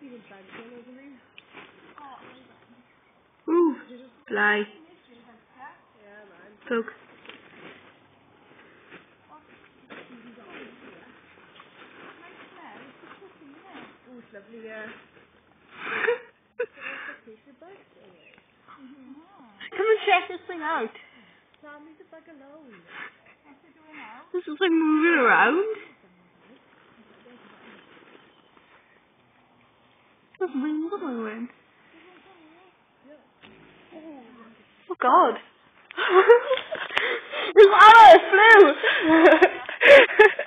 Ooh, fly. Poke. Ooh, it's lovely, yeah. Come and check this thing out. Sam, leave the bag alone. What's it doing now? This is like moving around. There's wings moving. Oh God. This arrow flew.